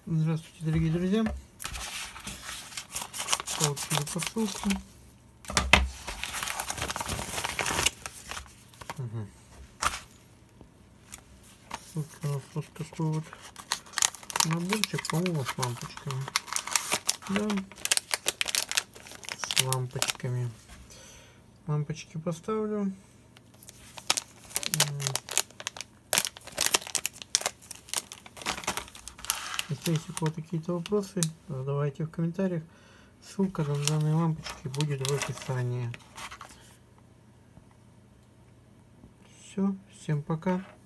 Здравствуйте, дорогие друзья. Получили посылку. Ссылка у нас вот такой вот наборчик, по-моему, с лампочками. Да, с лампочками. Лампочки поставлю. Если есть у кого какие-то вопросы, задавайте в комментариях. Ссылка на данные лампочки будет в описании. Все, всем пока.